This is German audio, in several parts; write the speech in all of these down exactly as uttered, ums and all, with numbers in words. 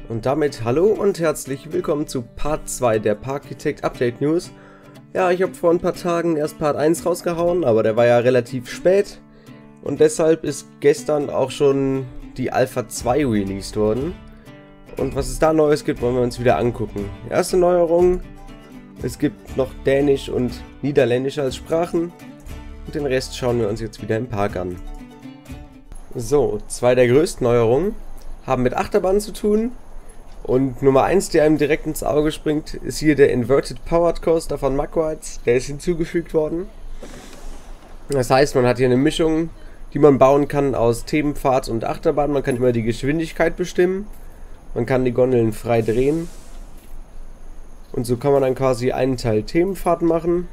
Und damit hallo und herzlich willkommen zu Part zwei der Parkitect Update News. Ja, ich habe vor ein paar Tagen erst Part eins rausgehauen, aber der war ja relativ spät. Und deshalb ist gestern auch schon die Alpha zwei released worden. Und was es da Neues gibt, wollen wir uns wieder angucken. Erste Neuerung: Es gibt noch Dänisch und Niederländisch als Sprachen. Und den Rest schauen wir uns jetzt wieder im Park an. So, zwei der größten Neuerungen haben mit Achterbahnen zu tun. Und Nummer eins, der einem direkt ins Auge springt, ist hier der Inverted Powered Coaster von Magrides. Der ist hinzugefügt worden. Das heißt, man hat hier eine Mischung, die man bauen kann aus Themenfahrt und Achterbahn. Man kann immer die Geschwindigkeit bestimmen. Man kann die Gondeln frei drehen. Und so kann man dann quasi einen Teil Themenfahrt machen.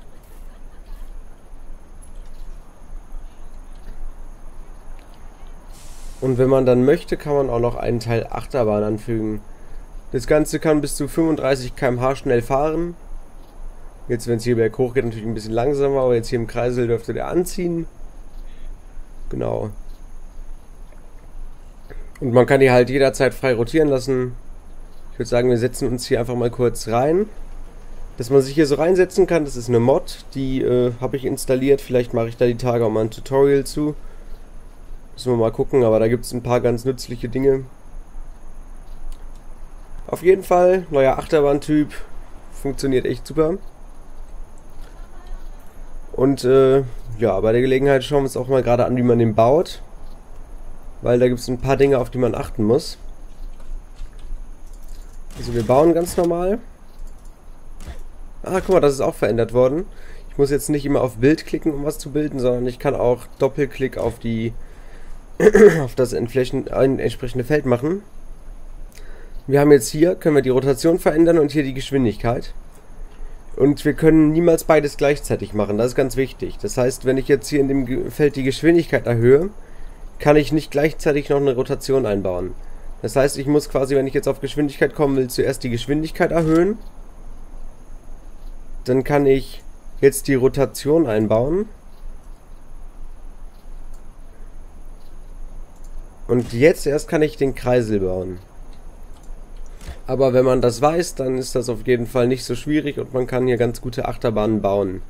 Und wenn man dann möchte, kann man auch noch einen Teil Achterbahn anfügen. Das Ganze kann bis zu fünfunddreißig Kilometer pro Stunde schnell fahren. Jetzt, wenn es hier berghoch geht, natürlich ein bisschen langsamer, aber jetzt hier im Kreisel dürfte der anziehen. Genau. Und man kann die halt jederzeit frei rotieren lassen. Ich würde sagen, wir setzen uns hier einfach mal kurz rein. Dass man sich hier so reinsetzen kann, das ist eine Mod, die äh, habe ich installiert. Vielleicht mache ich da die Tage auch mal ein Tutorial zu. Müssen wir mal gucken, aber da gibt es ein paar ganz nützliche Dinge. Auf jeden Fall, neuer Achterbahntyp, funktioniert echt super. Und äh, ja, bei der Gelegenheit schauen wir uns auch mal gerade an, wie man den baut. Weil da gibt es ein paar Dinge, auf die man achten muss. Also wir bauen ganz normal. Ah, guck mal, das ist auch verändert worden. Ich muss jetzt nicht immer auf Bild klicken, um was zu bilden, sondern ich kann auch Doppelklick auf die auf das entsprechende Feld machen. Wir haben jetzt hier, können wir die Rotation verändern und hier die Geschwindigkeit. Und wir können niemals beides gleichzeitig machen, das ist ganz wichtig. Das heißt, wenn ich jetzt hier in dem Feld die Geschwindigkeit erhöhe, kann ich nicht gleichzeitig noch eine Rotation einbauen. Das heißt, ich muss quasi, wenn ich jetzt auf Geschwindigkeit kommen will, zuerst die Geschwindigkeit erhöhen. Dann kann ich jetzt die Rotation einbauen. Und jetzt erst kann ich den Kreisel bauen. Aber wenn man das weiß, dann ist das auf jeden Fall nicht so schwierig und man kann hier ganz gute Achterbahnen bauen.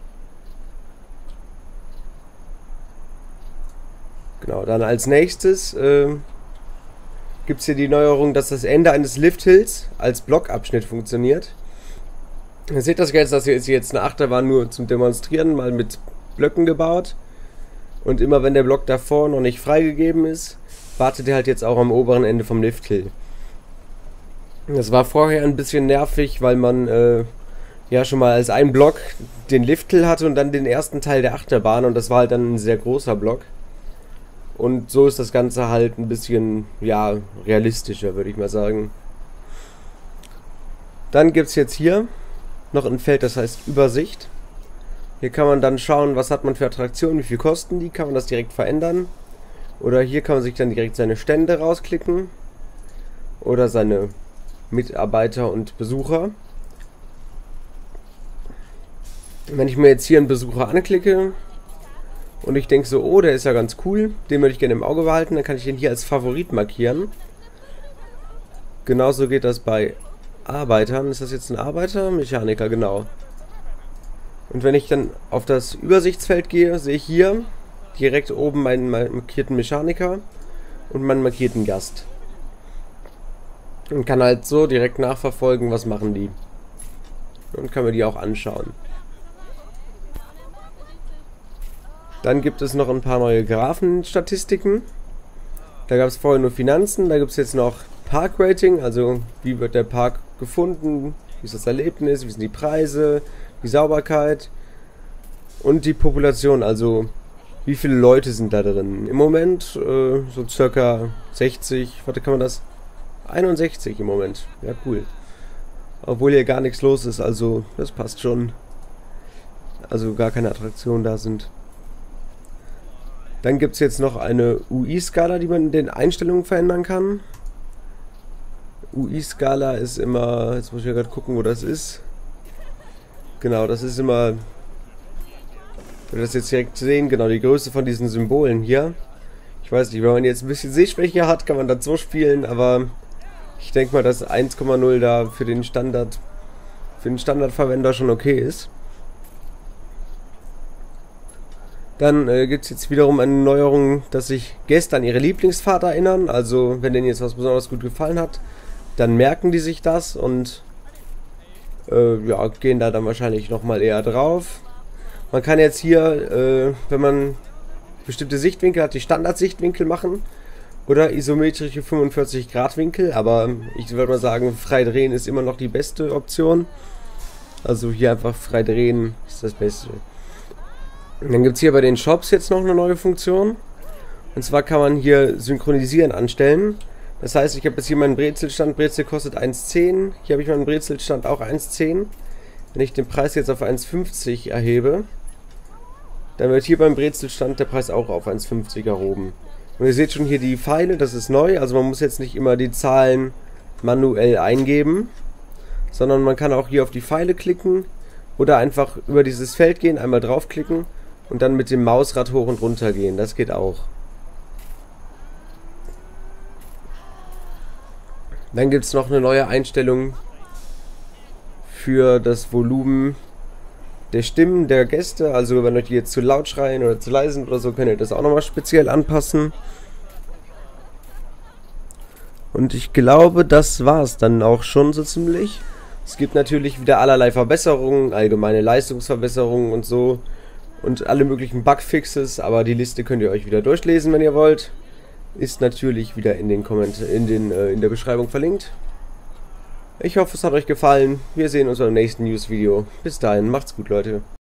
Genau, dann als nächstes äh, gibt es hier die Neuerung, dass das Ende eines Lifthills als Blockabschnitt funktioniert. Ihr seht das jetzt, dass hier ist jetzt eine Achterbahn nur zum Demonstrieren, mal mit Blöcken gebaut. Und immer wenn der Block davor noch nicht freigegeben ist, wartet er halt jetzt auch am oberen Ende vom Lifthill. Das war vorher ein bisschen nervig, weil man äh, ja schon mal als ein Block den Lifthill hatte und dann den ersten Teil der Achterbahn und das war halt dann ein sehr großer Block. Und so ist das Ganze halt ein bisschen, ja, realistischer, würde ich mal sagen. Dann gibt es jetzt hier noch ein Feld, das heißt Übersicht. Hier kann man dann schauen, was hat man für Attraktionen, wie viel kosten die, kann man das direkt verändern. Oder hier kann man sich dann direkt seine Stände rausklicken. Oder seine Mitarbeiter und Besucher. Wenn ich mir jetzt hier einen Besucher anklicke und ich denke so, oh, der ist ja ganz cool, den würde ich gerne im Auge behalten, dann kann ich den hier als Favorit markieren. Genauso geht das bei Arbeitern. Ist das jetzt ein Arbeiter? Mechaniker, genau. Und wenn ich dann auf das Übersichtsfeld gehe, sehe ich hier direkt oben meinen markierten Mechaniker und meinen markierten Gast. Und kann halt so direkt nachverfolgen, was machen die. Und kann mir die auch anschauen. Dann gibt es noch ein paar neue Graphenstatistiken. Da gab es vorher nur Finanzen, da gibt es jetzt noch Parkrating, also wie wird der Park gefunden, wie ist das Erlebnis, wie sind die Preise, die Sauberkeit und die Population, also wie viele Leute sind da drin. Im Moment äh, so circa sechzig, warte, kann man das? einundsechzig im Moment, ja cool. Obwohl hier gar nichts los ist, also das passt schon. Also gar keine Attraktionen da sind. Dann gibt es jetzt noch eine U I-Skala, die man in den Einstellungen verändern kann. U I-Skala ist immer, jetzt muss ich ja gerade gucken, wo das ist. Genau, das ist immer, wenn wir das jetzt direkt sehen, genau, die Größe von diesen Symbolen hier. Ich weiß nicht, wenn man jetzt ein bisschen Sehschwäche hat, kann man das so spielen, aber Ich denke mal, dass eins Komma null da für den Standard, für den Standardverwender schon okay ist. Dann äh, gibt es jetzt wiederum eine Neuerung, dass sich Gäste an ihre Lieblingsfahrt erinnern. Also wenn denen jetzt was besonders gut gefallen hat, dann merken die sich das und äh, ja, gehen da dann wahrscheinlich nochmal eher drauf. Man kann jetzt hier, äh, wenn man bestimmte Sichtwinkel hat, die Standardsichtwinkel machen oder isometrische fünfundvierzig Grad Winkel, aber ich würde mal sagen, frei drehen ist immer noch die beste Option. Also hier einfach frei drehen ist das Beste. Und dann gibt es hier bei den Shops jetzt noch eine neue Funktion. Und zwar kann man hier Synchronisieren anstellen. Das heißt, ich habe jetzt hier meinen Brezelstand. Brezel kostet eins zehn. Hier habe ich meinen Brezelstand auch eins zehn. Wenn ich den Preis jetzt auf eins fünfzig erhebe, dann wird hier beim Brezelstand der Preis auch auf eins fünfzig erhoben. Und ihr seht schon hier die Pfeile, das ist neu. Also man muss jetzt nicht immer die Zahlen manuell eingeben, sondern man kann auch hier auf die Pfeile klicken oder einfach über dieses Feld gehen, einmal draufklicken und dann mit dem Mausrad hoch und runter gehen. Das geht auch. Dann gibt es noch eine neue Einstellung für das Volumen der Stimmen der Gäste. Also wenn euch die jetzt zu laut schreien oder zu leise sind oder so, könnt ihr das auch nochmal speziell anpassen. Und ich glaube, das war es dann auch schon so ziemlich. Es gibt natürlich wieder allerlei Verbesserungen, allgemeine Leistungsverbesserungen und so. Und alle möglichen Bugfixes, aber die Liste könnt ihr euch wieder durchlesen, wenn ihr wollt. Ist natürlich wieder in den Komment in den äh, in der Beschreibung verlinkt. Ich hoffe, es hat euch gefallen. Wir sehen uns beim nächsten News-Video. Bis dahin, macht's gut, Leute.